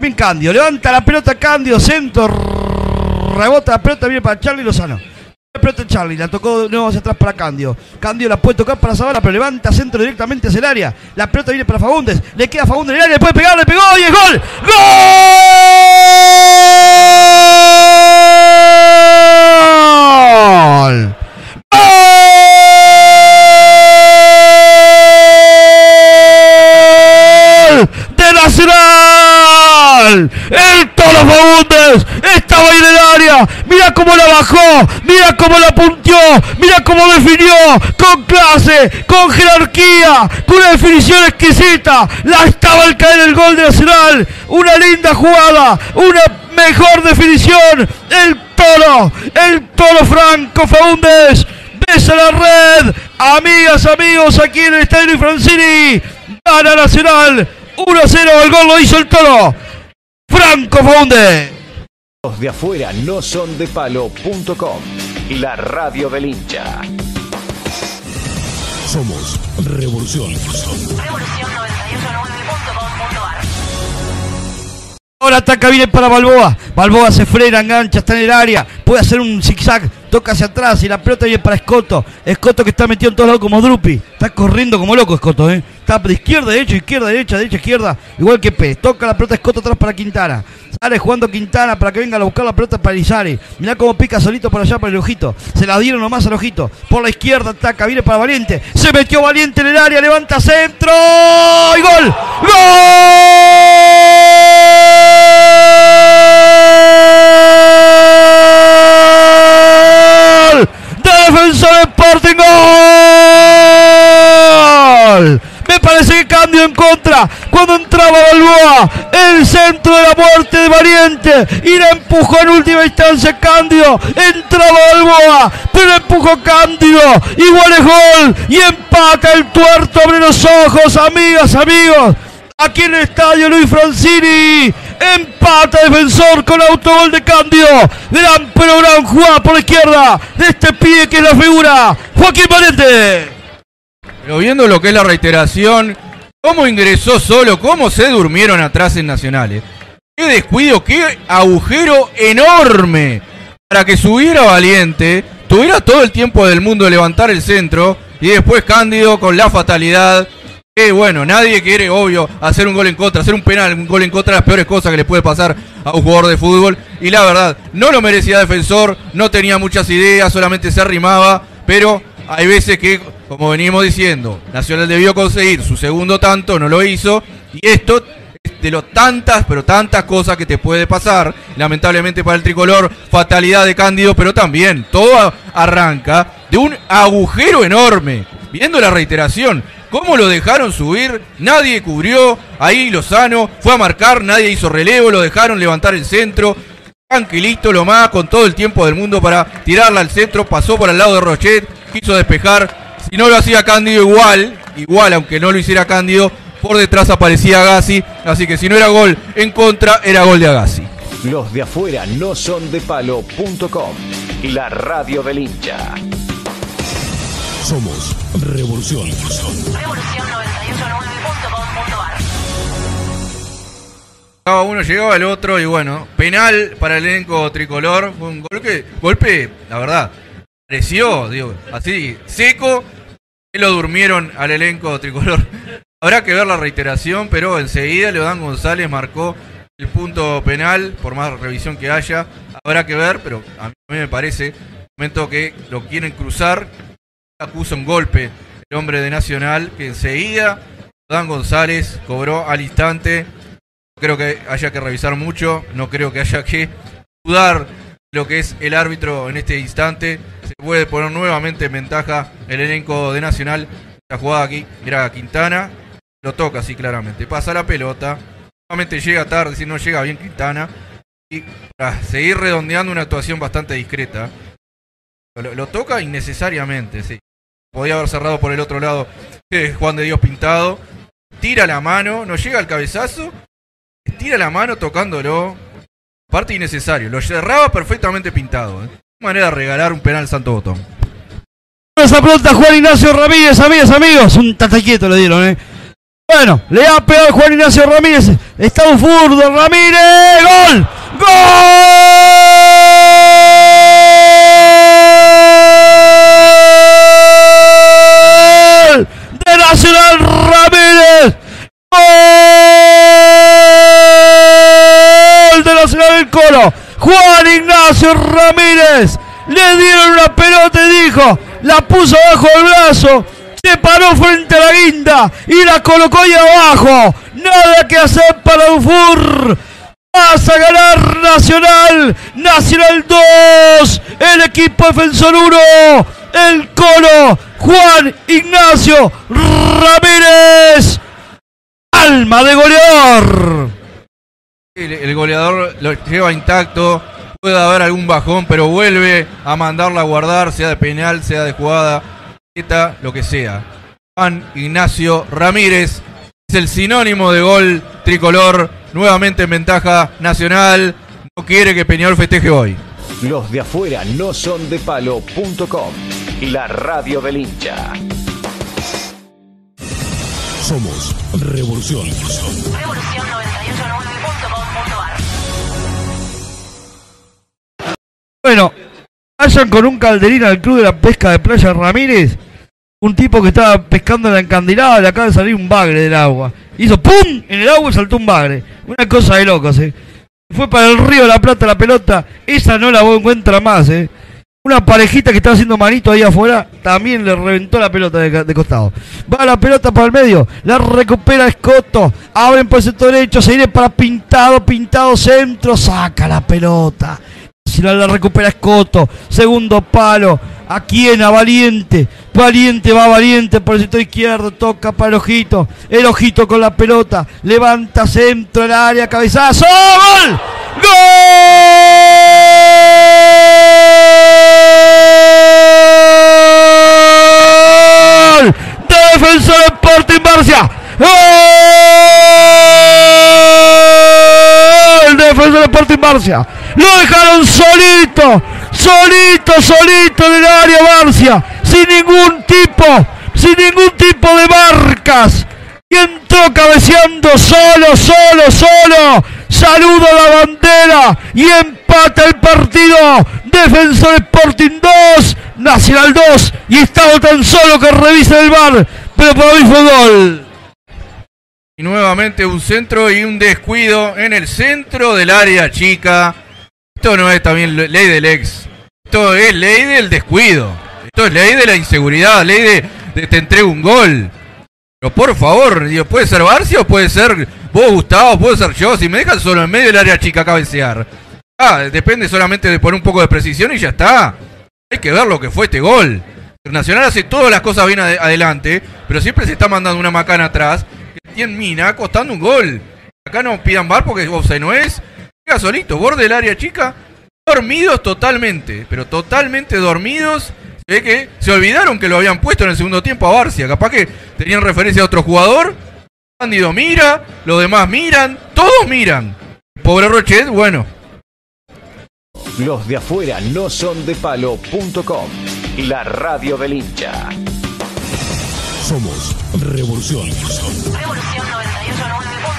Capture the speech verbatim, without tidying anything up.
Bien Candio, levanta la pelota Candio, centro, rebota la pelota, viene para Charly Lozano. La pelota Charly, la tocó de nuevo hacia atrás para Candio. Candio la puede tocar para Zavala, pero levanta centro directamente hacia el área. La pelota viene para Fagundes, le queda Fagundes en el área, le puede pegar, le pegó y es gol. ¡Gol! ¡De Nacional! ¡El Tolo Fagundes! Estaba ahí en el área. Mira cómo la bajó, mira cómo la punteó, mira cómo definió, con clase, con jerarquía, con una definición exquisita. La estaba al caer el gol de Nacional. Una linda jugada, una mejor definición. El Tolo, el Tolo Franco Fagundes. Besa la red. Amigas, amigos, aquí en el Estadio Luis Francini. Gana Nacional. uno a cero, el gol lo hizo el Tolo Franco Fagundes. Los de afuera no son de palo punto com, la radio del hincha. Somos Revolución. Revolución noventa y ocho nueve punto com punto ar. Ahora ataca, viene para Balboa. Balboa se frena, engancha, está en el área. Puede hacer un zigzag, toca hacia atrás y la pelota viene para Escoto. Escoto que está metido en todos lados como Drupi. Está corriendo como loco Escoto, ¿eh? Está de izquierda, derecha, izquierda, derecha, derecha, izquierda. Igual que Pérez. Toca la pelota Escoto atrás para Quintana. Sale jugando Quintana para que venga a buscar la pelota para Lizari. Mirá cómo pica solito por allá para el Ojito. Se la dieron nomás al Ojito. Por la izquierda ataca, viene para Valiente. Se metió Valiente en el área, levanta centro. ¡Y gol! ¡Gol! Defensor Sporting, gol. Me parece que Candio en contra. Cuando entraba Balboa, el centro de la muerte de Valiente, y la empujó en última instancia Candio. Entraba Balboa, pero empujó Candio. Igual es gol y empata el tuerto. Abre los ojos, amigas, amigos. Aquí en el Estadio Luis Francini. Empata Defensor con autogol de Candio. Gran pero gran jugada por la izquierda de este pibe que es la figura, Joaquín Valiente. Pero viendo lo que es la reiteración, cómo ingresó solo, cómo se durmieron atrás en Nacionales. Qué descuido, qué agujero enorme para que subiera Valiente, tuviera todo el tiempo del mundo de levantar el centro y después Cándido con la fatalidad. Que bueno, nadie quiere, obvio, hacer un gol en contra, hacer un penal, un gol en contra de las peores cosas que le puede pasar a un jugador de fútbol. Y la verdad, no lo merecía Defensor, no tenía muchas ideas, solamente se arrimaba, pero hay veces que, como venimos diciendo, Nacional debió conseguir su segundo tanto, no lo hizo, y esto es de lo tantas, pero tantas cosas que te puede pasar, lamentablemente para el tricolor, fatalidad de Cándido, pero también todo arranca de un agujero enorme, viendo la reiteración. ¿Cómo lo dejaron subir? Nadie cubrió. Ahí Lozano fue a marcar, nadie hizo relevo, lo dejaron levantar el centro. Tranquilito lo más, con todo el tiempo del mundo para tirarla al centro. Pasó por al lado de Rochet, quiso despejar. Si no lo hacía Cándido, igual, igual, aunque no lo hiciera Cándido, por detrás aparecía Agassi. Así que si no era gol en contra, era gol de Agassi. Los de afuera no son de palo punto com, la radio del hincha. Somos Revolución. Revolución noventa y ocho nueve punto com punto ar. Cada uno llegaba al otro y bueno, penal para el elenco tricolor. Fue un golpe, golpe, la verdad, pareció, digo, así, seco, que lo durmieron al elenco tricolor. Habrá que ver la reiteración, pero enseguida Leodán González marcó el punto penal, por más revisión que haya. Habrá que ver, pero a mí me parece, momento que lo quieren cruzar, acusa un golpe el hombre de Nacional, que enseguida Dan González cobró al instante. No creo que haya que revisar mucho, no creo que haya que dudar lo que es el árbitro en este instante. Se puede poner nuevamente en ventaja el elenco de Nacional. La jugada aquí, mira Quintana, lo toca así claramente, pasa la pelota, nuevamente llega tarde, si no llega bien Quintana, y para seguir redondeando una actuación bastante discreta. Lo, lo toca innecesariamente, sí. Podía haber cerrado por el otro lado eh, Juan de Dios Pintado. Tira la mano, no llega al cabezazo. Tira la mano tocándolo. Parte innecesario. Lo cerraba perfectamente Pintado. ¿eh? De manera de regalar un penal Santo Botón. Esa pelota Juan Ignacio Ramírez, amigas, amigos. Un tata quieto le dieron, ¿eh? Bueno, le ha pegado Juan Ignacio Ramírez. Está un furdo Ramírez. ¡Gol! ¡Gol! De Nacional Ramírez. ¡Gol! De Nacional del Colo. Juan Ignacio Ramírez. Le dieron una pelota y dijo, la puso abajo del brazo. Se paró frente a la guinda y la colocó ahí abajo. Nada que hacer para Dufour. Vas a ganar Nacional. Nacional dos. El equipo defensor uno. El Colo. Juan Ignacio Ramírez. Alma de goleador. El, el goleador lo lleva intacto. Puede haber algún bajón, pero vuelve a mandarla a guardar, sea de penal, sea de jugada, lo que sea. Juan Ignacio Ramírez es el sinónimo de gol tricolor, nuevamente en ventaja Nacional. No quiere que Peñarol festeje hoy. Los de afuera no son de palo punto com, la radio del hincha. Somos Revolución. Revolución noventa y ocho nueve punto com punto ar. Bueno, vayan con un calderín al Club de la Pesca de Playa Ramírez. Un tipo que estaba pescando en la encandilada, le acaba de salir un bagre del agua. Hizo ¡pum! En el agua y saltó un bagre. Una cosa de locos, eh. Fue para el Río de la Plata la pelota. Esa no la encuentra más, eh. Una parejita que estaba haciendo manito ahí afuera, también le reventó la pelota de, de costado. Va la pelota para el medio, la recupera Escoto. Abren por el sector derecho, se viene para Pintado, Pintado centro, saca la pelota. Si la, la recupera Escoto, segundo palo, ¿a quién? A Valiente, Valiente va Valiente por el sector izquierdo, toca para el Ojito, el Ojito con la pelota, levanta centro al área, cabezazo, ¡gol! ¡Gol! De Defensor Sporting Barcia, ¡gol! De Defensor Sporting Barcia. Lo dejaron solito, solito, solito en el área Barcia, sin ningún tipo, sin ningún tipo de marcas. Y entró cabeceando solo, solo, solo. Saludo a la bandera y empata el partido. Defensor Sporting dos, Nacional dos. Y estaba tan solo que revisa el V A R, pero para mí fue gol. Y nuevamente un centro y un descuido en el centro del área chica. Esto no es también ley del ex. Esto es ley del descuido. Esto es ley de la inseguridad. Ley de, de te entrego un gol. Pero por favor, digo, puede ser Barcia o puede ser vos, Gustavo, puede ser yo. Si me dejan solo en medio del área chica a cabecear. Ah, depende solamente de poner un poco de precisión y ya está. Hay que ver lo que fue este gol. Nacional hace todas las cosas bien ad adelante, pero siempre se está mandando una macana atrás. Y en mina costando un gol. Acá no pidan V A R porque offside no es. Llega solito, borde del área chica, dormidos totalmente, pero totalmente dormidos. Se ve que se olvidaron que lo habían puesto en el segundo tiempo a Barcia. Capaz que tenían referencia a otro jugador. Cándido mira, los demás miran, todos miran. Pobre Rochet, bueno. Los de afuera no son de palo punto com, la radio del hincha. Somos Revolución. Revolución noventa y ocho nueve punto com.